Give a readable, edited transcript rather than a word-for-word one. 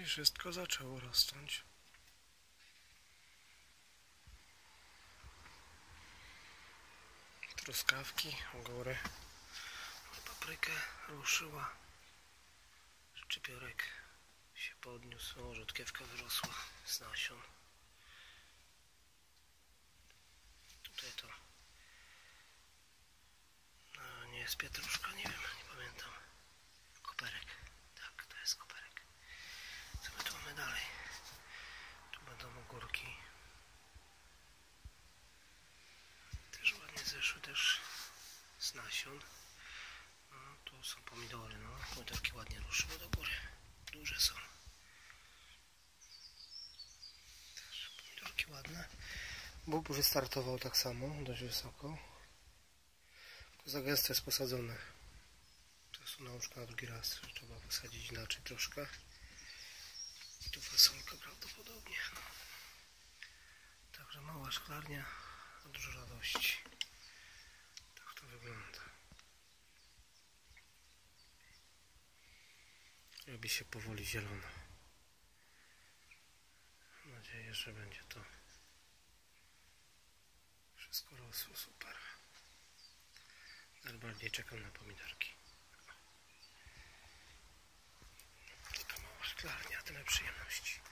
wszystko zaczęło rosnąć. Truskawki u góry. Paprykę ruszyła. Szczypiorek się podniósł. Rzodkiewka wyrosła z nasion. Tutaj to nie jest pietruszka, nie wiem, nie pamiętam. Koperek. Tak, to jest koperek. Co my tu mamy dalej? Tu będą ogórki. Też ładnie zeszły też z nasion. No, tu są pomidory, no. Pomidorki ładnie ruszyły do góry. Duże są. Też pomidorki ładne. Bób wystartował tak samo, dość wysoko. To za gęsto jest posadzone. To są nauczka na drugi raz. Trzeba posadzić inaczej troszkę. I tu fasolka prawdopodobnie. Także mała szklarnia, a dużo radości. Tak to wygląda. Robi się powoli zielono. Mam nadzieję, że będzie to wszystko rosło super. Najbardziej czekam na pomidorki. Taka mała szklarnia, tyle przyjemności.